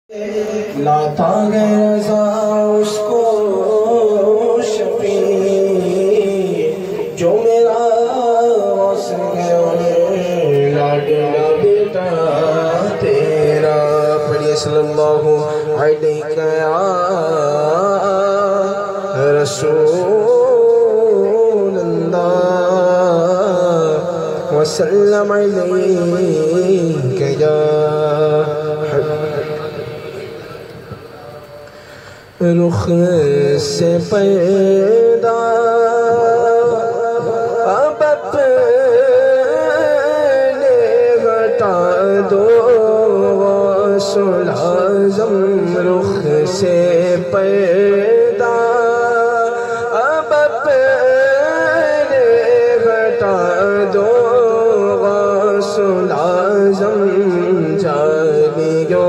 لاتا ہے رضا اس کو شفیع جو میرا غوث ہے اور لاڈلا بیٹا تیرا. پڑھیے صلی اللہ علیہ یا رسول اللہ وسلم علیہ یا رخ سے پیدا اب اپنے ہٹا دو غوث اعظم. رخ سے پیدا اب اپنے ہٹا دو غوث اعظم. جانیو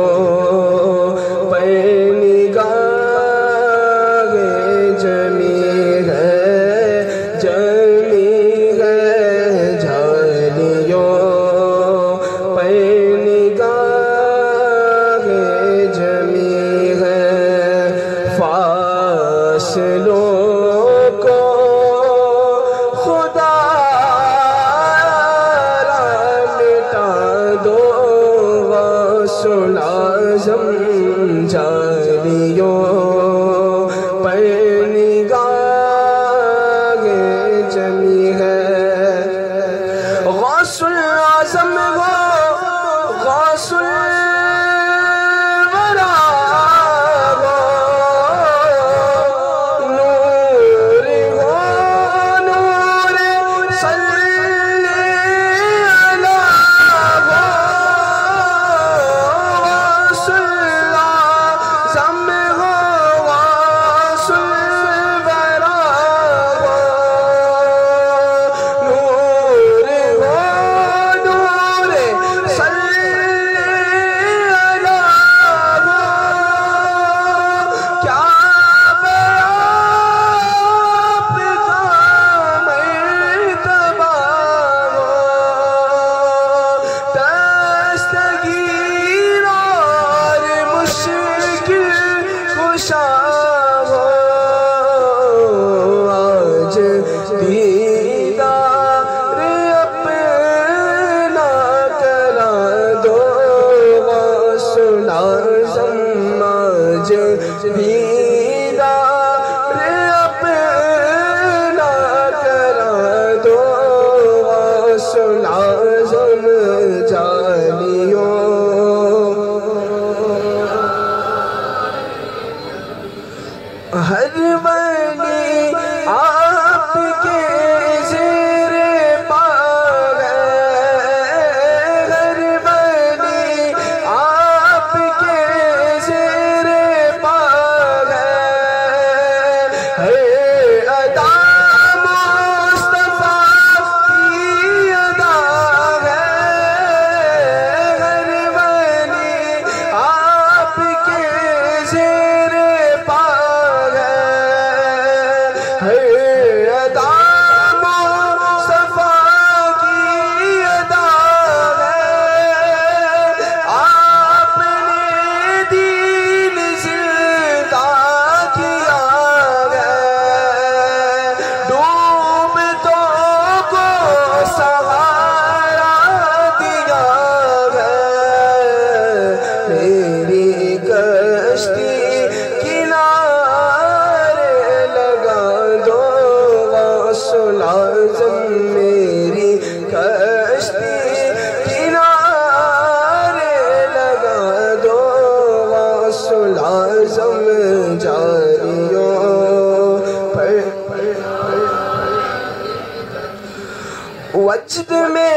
وجد میں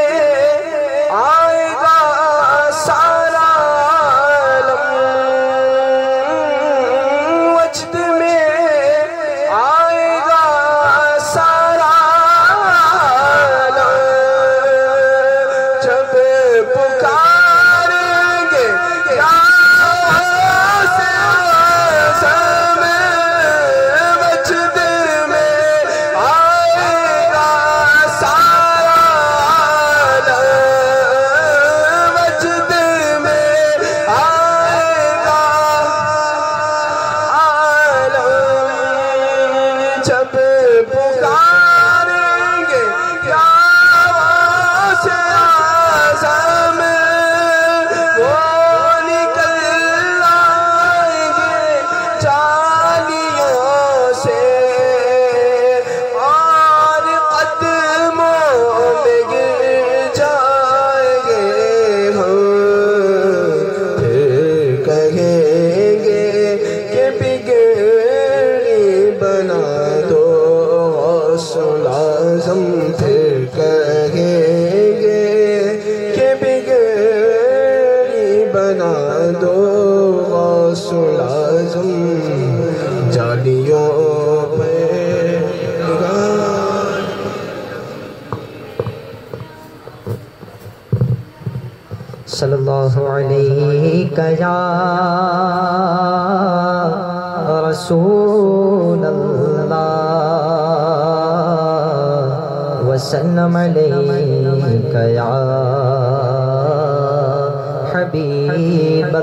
آئے گا سارا عالم. وجد میں آئے گا سارا عالم. جب پکاریں گے یا وجد میں آئے گا سارا صلی اللہ علیہ یا رسول اللہ وسلم علیک یا حبیب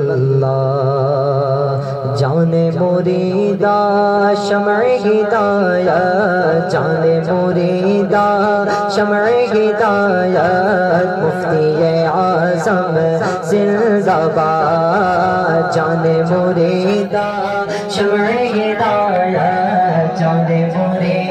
اللہ جان مریدا شمع ہدایت جان مریدا شمع ہدایت مفتی اعظم زندہ باد جان مریدا شمع ہدایت جان مریدا